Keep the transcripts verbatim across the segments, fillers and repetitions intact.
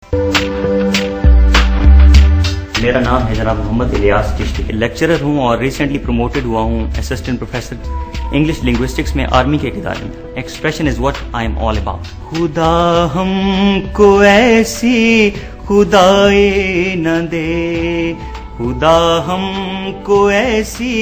मेरा नाम है जनाब मोहम्मद इलियास चिश्ती। लेक्चरर हूँ और रिसेंटली प्रमोटेड हुआ हूँ असिस्टेंट प्रोफेसर इंग्लिश लिंग्विस्टिक्स में आर्मी के एक इदारे में। Expression is what I am all about. खुदा हमको ऐसी खुदाई न दे, खुदा हमको ऐसी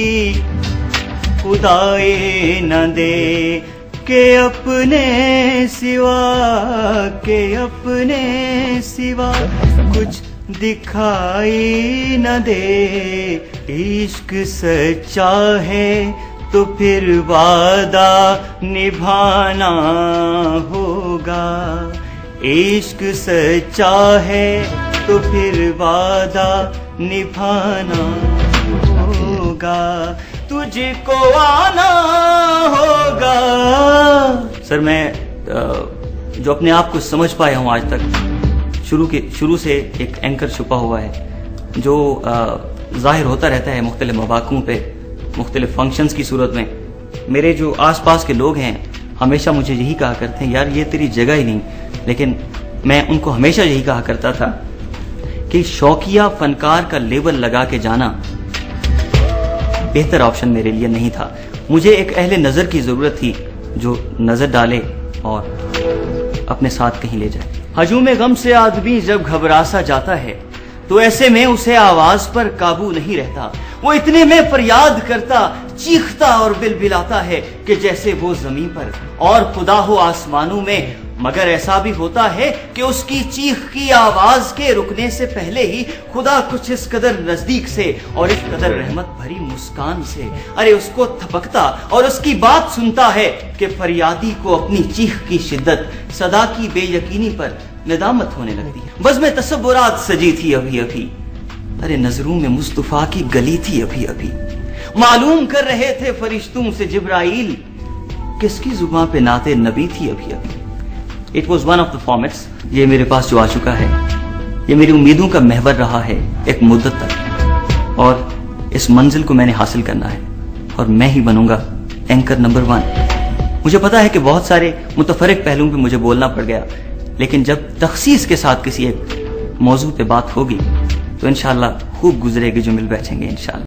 खुदाई न दे के अपने सिवा के अपने सिवा कुछ दिखाई न दे। इश्क सच्चा है तो फिर वादा निभाना होगा, इश्क सच्चा है तो फिर वादा निभाना होगा, तुझको आना होगा। सर मैं जो अपने आप को समझ पाया हूँ आज तक, शुरू के शुरू से एक एंकर छुपा हुआ है जो जाहिर होता रहता है मुख्तलिफ मवाक़ों पे, मुख्तलिफ फंक्शंस की सूरत में। मेरे जो आसपास के लोग हैं हमेशा मुझे यही कहा करते हैं, यार ये तेरी जगह ही नहीं। लेकिन मैं उनको हमेशा यही कहा करता था कि शौकिया फनकार का लेबल लगा के जाना बेहतर ऑप्शन मेरे लिए नहीं था। मुझे एक अहले नज़र की ज़रूरत थी जो नज़र डाले और अपने साथ कहीं ले जाए। हजूम गम से आदमी जब घबरा सा जाता है तो ऐसे में उसे आवाज पर काबू नहीं रहता। वो इतने में फरियाद करता, चीखता और बिलबिलाता है कि जैसे वो जमीन पर और खुदा हो आसमानों में। मगर ऐसा भी होता है कि उसकी चीख की आवाज के रुकने से पहले ही खुदा कुछ इस कदर नजदीक से और इस कदर रहमत भरी मुस्कान से अरे उसको थपकता और उसकी बात सुनता है कि फरियादी को अपनी चीख की शिद्दत, सदा की बेयकीनी पर नदामत होने लगती है। बस में तसव्वुरात सजी थी अभी अभी, अरे नजरों में मुस्तफा की गली थी अभी अभी। मालूम कर रहे थे फरिश्तों से जिब्राइल किसकी जुबान पे नाते नबी थी अभी अभी। It was one of the formats. ये मेरे पास जो आ चुका है ये मेरी उम्मीदों का महवर रहा है एक मुद्दत तक, और इस मंजिल को मैंने हासिल करना है और मैं ही बनूंगा एंकर नंबर वन। मुझे पता है कि बहुत सारे मुतफरिक पहलुओं पे मुझे बोलना पड़ गया, लेकिन जब तखसीस के साथ किसी एक मौजू पे बात होगी तो इंशाअल्लाह खूब गुजरेगी जो मिल बैठेंगे इंशाअल्लाह।